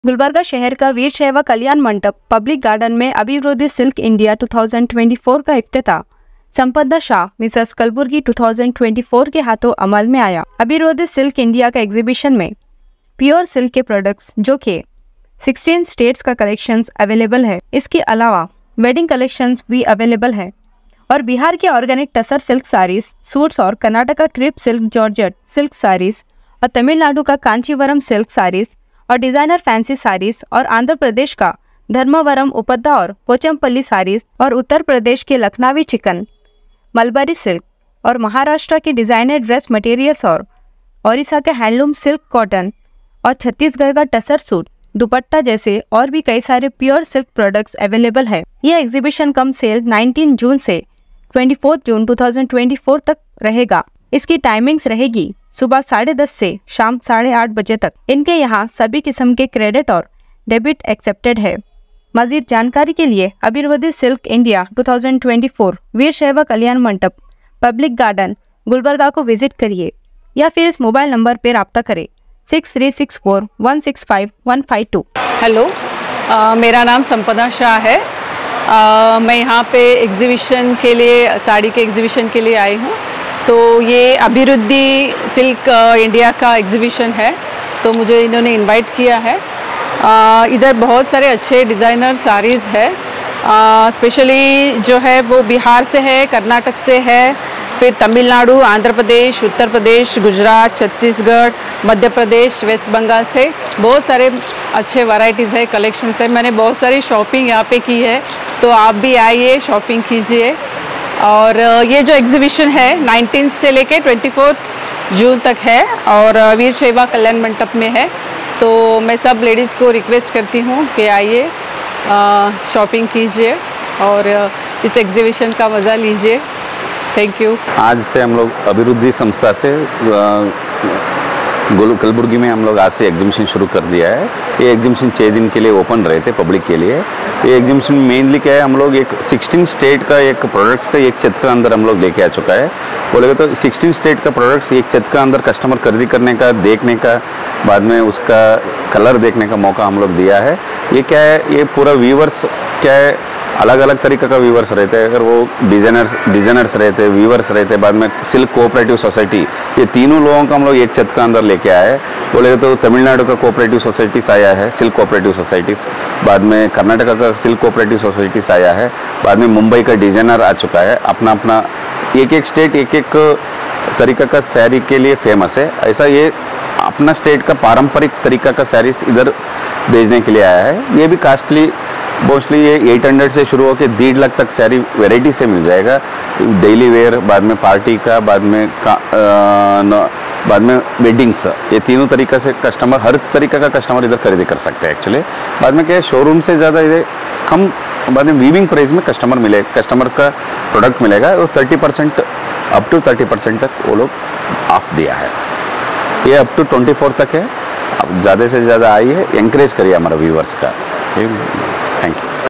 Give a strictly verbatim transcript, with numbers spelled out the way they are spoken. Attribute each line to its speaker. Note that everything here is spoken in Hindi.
Speaker 1: गुलबर्गा शहर का वीर शैव कल्याण मंडप पब्लिक गार्डन में अभिवृद्धि सिल्क इंडिया दो हज़ार चौबीस का इफ्तिताह संपदा शाह मिसेस कलबुर्गी दो हज़ार चौबीस के हाथों अमल में आया। अभिवृद्धि सिल्क इंडिया का एग्जीबिशन में प्योर सिल्क के प्रोडक्ट्स जो कि सोलह स्टेट्स का कलेक्शंस अवेलेबल है। इसके अलावा वेडिंग कलेक्शंस भी अवेलेबल है और बिहार के organic tussar silk saris, suits और Karnataka crepe silk georgette silk saris और तमिलनाडु का कांचीवरम सिल्क साड़ीज और डिजाइनर फैंसी साड़ीज और आंध्र प्रदेश का धर्मावरम उपद्दा और पोचमपल्ली साड़ीज और उत्तर प्रदेश के लखनवी चिकन मलबरी सिल्क और महाराष्ट्र के डिजाइनर ड्रेस मटेरियल्स और ओडिशा के हैंडलूम सिल्क कॉटन और छत्तीसगढ़ का टसर सूट दुपट्टा जैसे और भी कई सारे प्योर सिल्क प्रोडक्ट्स अवेलेबल है। यह एग्जीबिशन कम सेल उन्नीस जून से चौबीस जून दो हज़ार चौबीस तक रहेगा। इसकी टाइमिंग्स रहेगी सुबह साढ़े दस से शाम साढ़े आठ बजे तक। इनके यहाँ सभी किस्म के क्रेडिट और डेबिट एक्सेप्टेड है। मजीद जानकारी के लिए अभिवृद्धि सिल्क इंडिया दो हज़ार चौबीस वीर शैव कल्याण मंडप पब्लिक गार्डन गुलबर्गा को विजिट करिए या फिर इस मोबाइल नंबर पर रब्ता करें six three six four one six five one five two.
Speaker 2: Hello, मेरा नाम संपदा शाह है। आ, मैं यहाँ पे एग्जीबिशन के लिए साड़ी के एग्जीबिशन के लिए आई हूँ। तो ये अभिवृद्धि सिल्क इंडिया का एग्जीबिशन है, तो मुझे इन्होंने इनवाइट किया है। आ, इधर बहुत सारे अच्छे डिज़ाइनर साड़ीज़ है। स्पेशली जो है वो बिहार से है, कर्नाटक से है, फिर तमिलनाडु, आंध्र प्रदेश, उत्तर प्रदेश, गुजरात, छत्तीसगढ़, मध्य प्रदेश, वेस्ट बंगाल से बहुत सारे अच्छे वैरायटीज़ है, कलेक्शंस है। मैंने बहुत सारी शॉपिंग यहाँ पे की है, तो आप भी आइए, शॉपिंग कीजिए। और ये जो एग्जीबिशन है नाइनटीन से लेके चौबीस जून तक है और वीर शैव कल्याण मंडप में है। तो मैं सब लेडीज़ को रिक्वेस्ट करती हूँ कि आइए, शॉपिंग कीजिए और इस एग्जीबिशन का मज़ा लीजिए। Thank you.
Speaker 3: आज से हम लोग अभिवृद्धि संस्था से कलबुर्गी में हम लोग आज से एग्जीबिशन शुरू कर दिया है। ये एग्जीबिशन छः दिन के लिए ओपन रहे थे पब्लिक के लिए। ये एग्जीबिशन मेनली क्या है, हम लोग एक सोलह स्टेट का एक प्रोडक्ट्स का एक छत का अंदर हम लोग लेके आ चुका है। बोलेगा तो सोलह स्टेट का प्रोडक्ट्स एक छत का अंदर कस्टमर खरीदी करने का, देखने का, बाद में उसका कलर देखने का मौका हम लोग दिया है। ये क्या है, ये पूरा व्यूवर्स क्या है, अलग अलग तरीके का व्यूवर्स रहते हैं। अगर वो डिजाइनर्स डिजाइनर्स रहते हैं, व्यूवर्स रहते हैं, बाद में सिल्क कोऑपरेटिव सोसाइटी, ये तीनों लोगों को हम लोग एक छत का अंदर लेके आए। बोलेगा तो तमिलनाडु का कोऑपरेटिव सोसाइटीज आया है, सिल्क कोऑपरेटिव सोसाइटीज, बाद में कर्नाटका का सिल्क कोऑपरेटिव सोसाइटीज आया है, बाद में मुंबई का डिजाइनर आ चुका है। अपना अपना एक एक स्टेट एक एक तरीका का साड़ी के लिए फेमस है। ऐसा ये अपना स्टेट का पारंपरिक तरीका का साड़ीज इधर भेजने के लिए आया है। ये भी कास्टली मोस्टली ये आठ सौ से शुरू होकर डेढ़ लाख तक सारी वैरायटी से मिल जाएगा। डेली वेयर, बाद में पार्टी का, बाद में का, आ, न, बाद में वेडिंग्स, ये तीनों तरीक़े से कस्टमर, हर तरीक़े का कस्टमर इधर खरीदी कर सकते हैं एक्चुअली। बाद में क्या है, शोरूम से ज़्यादा इधर कम, बाद में वीविंग प्राइस में कस्टमर मिले कस्टमर का प्रोडक्ट मिलेगा। और thirty percent up to thirty percent तक वो लोग ऑफ दिया है। ये अप टू ट्वेंटी फोर तक है। अब ज़्यादा से ज़्यादा आइए, एंकरेज करिए हमारा व्यूवर्स का।